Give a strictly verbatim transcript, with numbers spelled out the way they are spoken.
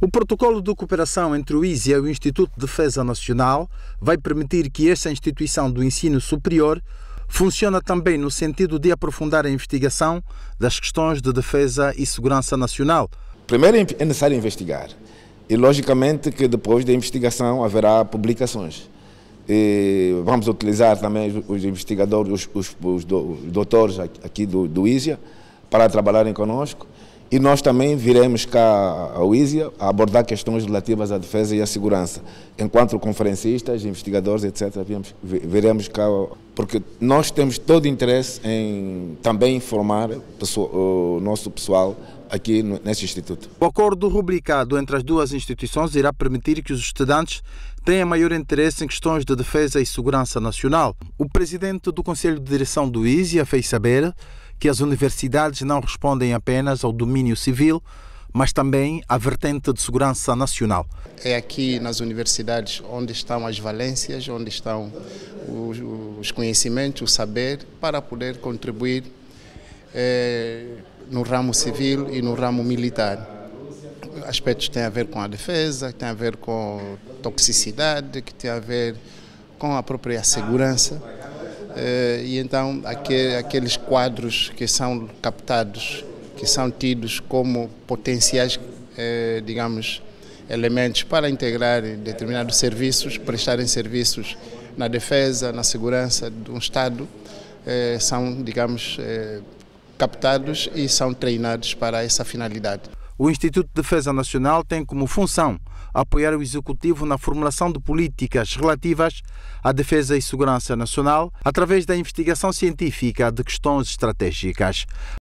O protocolo de cooperação entre o ISIA e o Instituto de Defesa Nacional vai permitir que esta instituição do ensino superior funcione também no sentido de aprofundar a investigação das questões de defesa e segurança nacional. Primeiro é necessário investigar e, logicamente, que depois da investigação haverá publicações. E vamos utilizar também os investigadores, os, os, os doutores aqui do, do ISIA para trabalharem conosco. E nós também viremos cá ao ISIA a abordar questões relativas à defesa e à segurança. Enquanto conferencistas, investigadores, etcétera, viremos cá, porque nós temos todo o interesse em também informar o nosso pessoal aqui nesse instituto. O acordo rubricado entre as duas instituições irá permitir que os estudantes tenham maior interesse em questões de defesa e segurança nacional. O presidente do Conselho de Direção do ISIA fez saber que as universidades não respondem apenas ao domínio civil, mas também à vertente de segurança nacional. É aqui nas universidades onde estão as valências, onde estão os, os conhecimentos, o saber, para poder contribuir eh, no ramo civil e no ramo militar. Aspectos que têm a ver com a defesa, que têm a ver com toxicidade, que têm a ver com a própria segurança. E então aqueles quadros que são captados, que são tidos como potenciais, digamos, elementos para integrar determinados serviços, prestarem serviços na defesa, na segurança de um Estado, são, digamos, captados e são treinados para essa finalidade. O Instituto de Defesa Nacional tem como função apoiar o Executivo na formulação de políticas relativas à defesa e segurança nacional através da investigação científica de questões estratégicas.